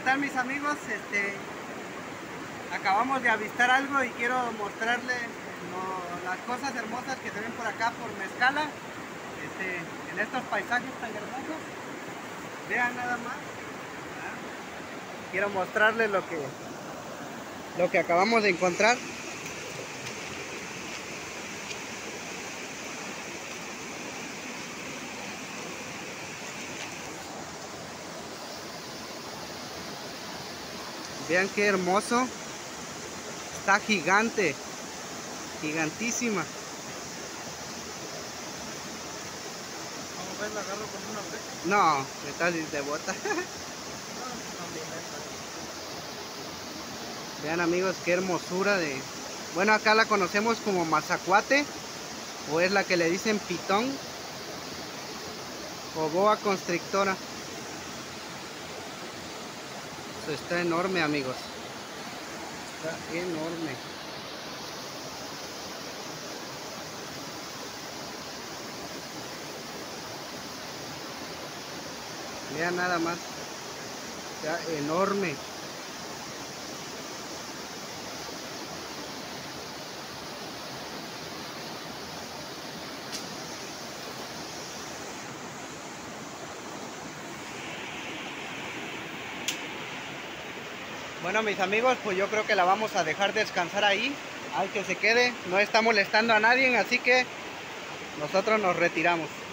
tal, mis amigos? Acabamos de avistar algo y quiero mostrarles las cosas hermosas que se ven por acá por Mezcala, en estos paisajes tan hermosos. Vean nada más. Quiero mostrarles lo que acabamos de encontrar. Vean qué hermoso. Está gigante. Gigantísima. Vamos a ver, la agarro con una flecha. No, está de bota. Vean, amigos, qué hermosura de... Bueno, acá la conocemos como mazacuate, o es la que le dicen pitón, o boa constrictora. Eso está enorme, amigos. Está enorme. Vean nada más. Está enorme. Bueno, mis amigos, pues yo creo que la vamos a dejar descansar ahí. Al que se quede, no está molestando a nadie, así que nosotros nos retiramos.